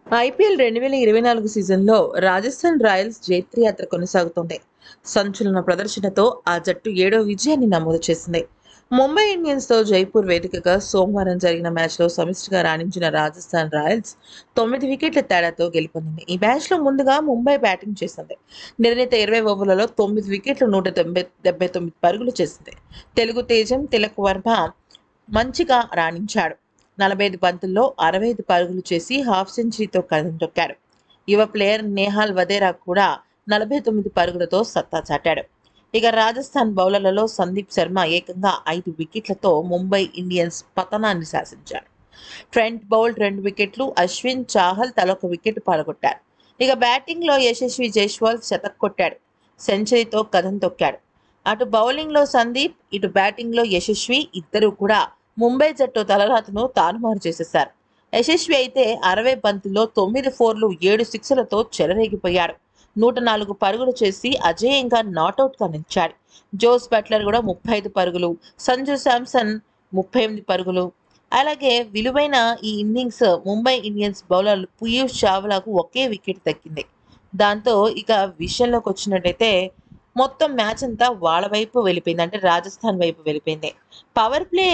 IPL 2024 సీజన్‌లో Rajasthan Royals జైత్రయాత్ర కొనసాగుతోంది. సంచలన ప్రదర్శనతో ఆ జట్టు ఏడో విజయాన్ని నమోదు చేసింది. ముంబై ఇండియన్స్‌తో జైపూర్ వేదికగా సోమవారం జరిగిన మ్యాచ్‌లో సమిష్టిగా రాణించిన రాజస్థాన్ రాయల్స్ 9 వికెట్ల తేడాతో గెలుపొందింది. ఈ మ్యాచ్‌లో ముందుగా ముంబై బ్యాటింగ్ చేసింది. నిర్ణీత 20 ఓవర్లలో 9 వికెట్లు 179 పరుగులు చేసింది. తెలుగు తేజం తిలక్ వర్మ మంచిగా రాణించాడు. 45 బంతుల్లో 65 పరుగులు చేసి హాఫ్ సెంచరీతో కదం తొక్కాడు. యువ ప్లేయర్ నేహాల్ వధేరా కూడా 49 పరుగులతో సత్తా చాటాడు. ఇక రాజస్థాన్ బౌలర్లలో సందీప్ శర్మ ఏకంగా 5 వికెట్లతో ముంబై ఇండియన్స్ పతనాన్ని శాసించాడు. ట్రెంట్ బౌల్ట్ 2 వికెట్లు, అశ్విన్, చాహల్ తలొక వికెట్ పడగొట్టారు. ఇక బ్యాటింగ్లో యశస్వి జైస్వాల్ శతక్ కొట్టాడు. సెంచరీతో కదం తొక్కాడు. అటు బౌలింగ్లో సందీప్, ఇటు బ్యాటింగ్లో యశస్వి ఇద్దరూ కూడా ముంబై జట్టు తలరాతను తారుమారు చేసేశారు. యశస్వి అయితే 60 బంతుల్లో 9 ఫోర్లు 7 సిక్స్లతో చెలరేగిపోయాడు. 104 పరుగులు చేసి అజేయంగా నాటౌట్గా నిలిచాడు. జోస్ బట్లర్ కూడా 35 పరుగులు, సంజు శాంసన్ 38 పరుగులు. అలాగే విలువైన ఈ innings Mumbai Indians bowler Piyush చావ్లాకు ఒకే వికెట్ దక్కింది. దాంతో ఇక విషయంలోకి వచ్చినట్టయితే మొత్తం మ్యాచ్ అంతా వాళ్ళ వైపు వెళ్ళిపోయింది. అంటే రాజస్థాన్ వైపు వెళ్ళిపోయింది. పవర్ ప్లే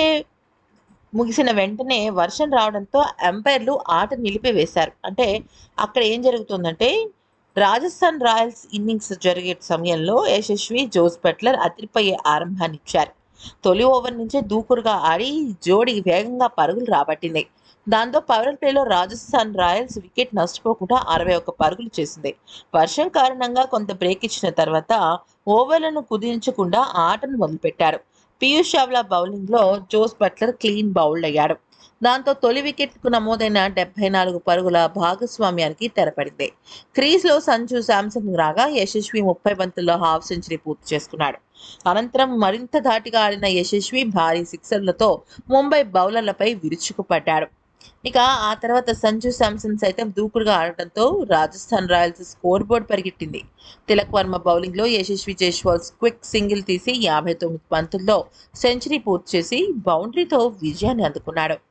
ముగిసిన వెంటనే వర్షం రావడంతో అంపైర్లు ఆట నిలిపివేశారు. అంటే అక్కడ ఏం జరుగుతుందంటే రాజస్థాన్ రాయల్స్ ఇన్నింగ్స్ జరిగే సమయంలో యశస్వి, జోస్ బట్లర్ అదిరిపోయే ఆరంభాన్నిచ్చారు. తొలి ఓవర్ నుంచే దూకుడుగా ఆడి జోడీ వేగంగా పరుగులు రాబట్టింది. దాంతో పవర్ ప్లేలో రాజస్థాన్ రాయల్స్ వికెట్ నష్టపోకుండా 61 పరుగులు చేసింది. వర్షం కారణంగా కొంత బ్రేక్ ఇచ్చిన తర్వాత ఓవర్లను కుదించకుండా ఆటను మొదలుపెట్టారు. పీయూష్ చావ్లా బౌలింగ్లో జోస్ బట్లర్ క్లీన్ బౌల్డ్ అయ్యాడు. దాంతో తొలి వికెట్కు నమోదైన 74 పరుగుల భాగస్వామ్యానికి తెరపడింది. క్రీజ్లో సంజు శాంసన్ రాగా యశస్వి 30 బంతుల్లో హాఫ్ సెంచరీ పూర్తి చేసుకున్నాడు. అనంతరం మరింత ధాటిగా ఆడిన యశస్వి భారీ సిక్సర్లతో ముంబై బౌలర్లపై విరుచుకుపడ్డాడు. ఇక ఆ తర్వాత సంజు శాంసన్ సైతం దూకుడుగా ఆడటంతో రాజస్థాన్ రాయల్స్ స్కోర్ బోర్డ్ పరిగెట్టింది. తిలక్ వర్మ బౌలింగ్లో యశస్వి జైస్వాల్ క్విక్ సింగిల్ తీసి 59 బంతుల్లో సెంచరీ పూర్తి చేసి బౌండరీతో విజయాన్ని అందుకున్నాడు.